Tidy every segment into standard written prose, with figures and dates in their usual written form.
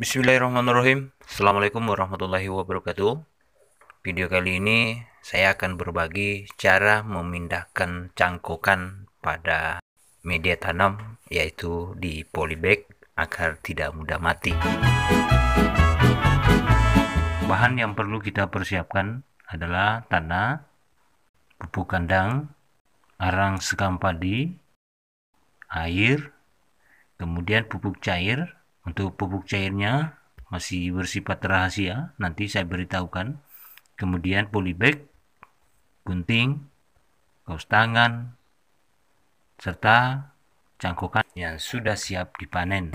Bismillahirrahmanirrahim. Assalamualaikum warahmatullahi wabarakatuh. Video kali ini saya akan berbagi cara memindahkan cangkokan pada media tanam, yaitu di polybag, agar tidak mudah mati. Bahan yang perlu kita persiapkan adalah tanah, pupuk kandang, arang sekam padi, air, kemudian pupuk cair. Untuk pupuk cairnya masih bersifat rahasia, nanti saya beritahukan. Kemudian polybag, gunting, kaos tangan, serta cangkokan yang sudah siap dipanen.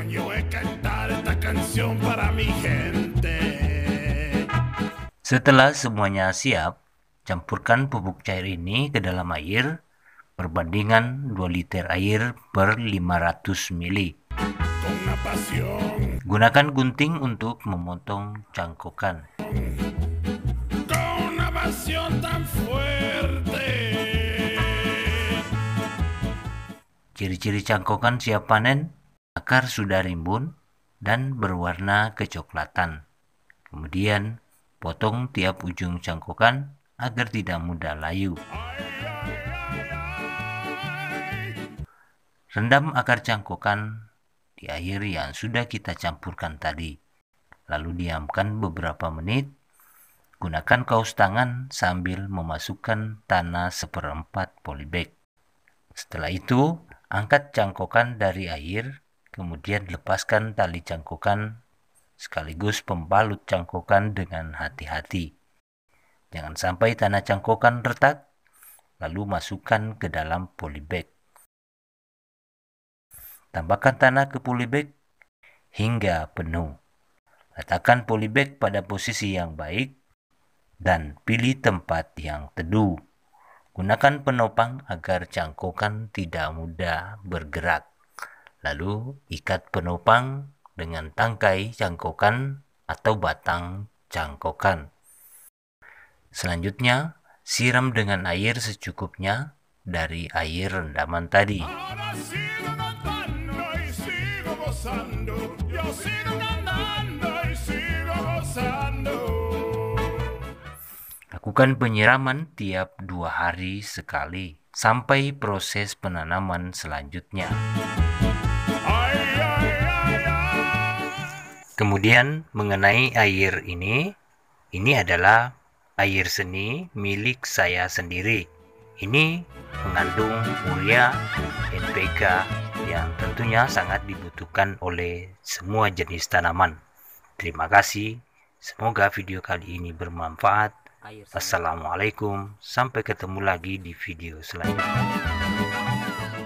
Setelah semuanya siap, campurkan pupuk cair ini ke dalam air perbandingan 2 liter air per 500 ml. Gunakan gunting untuk memotong cangkokan. Ciri-ciri cangkokan siap panen: akar sudah rimbun dan berwarna kecoklatan. Kemudian potong tiap ujung cangkokan agar tidak mudah layu. Rendam akar cangkokan di air yang sudah kita campurkan tadi, lalu diamkan beberapa menit. Gunakan kaos tangan sambil memasukkan tanah 1/4 polybag. Setelah itu, angkat cangkokan dari air, kemudian lepaskan tali cangkokan sekaligus pembalut cangkokan dengan hati-hati. Jangan sampai tanah cangkokan retak, lalu masukkan ke dalam polybag. Tambahkan tanah ke polybag hingga penuh. Letakkan polybag pada posisi yang baik dan pilih tempat yang teduh. Gunakan penopang agar cangkokan tidak mudah bergerak. Lalu ikat penopang dengan tangkai cangkokan atau batang cangkokan. Selanjutnya, siram dengan air secukupnya dari air rendaman tadi. Lakukan penyiraman tiap 2 hari sekali sampai proses penanaman selanjutnya. Kemudian mengenai air ini adalah air seni milik saya sendiri. Ini mengandung urea, NPK yang tentunya sangat dibutuhkan oleh semua jenis tanaman. Terima kasih. Semoga video kali ini bermanfaat. Assalamualaikum. Sampai ketemu lagi di video selanjutnya.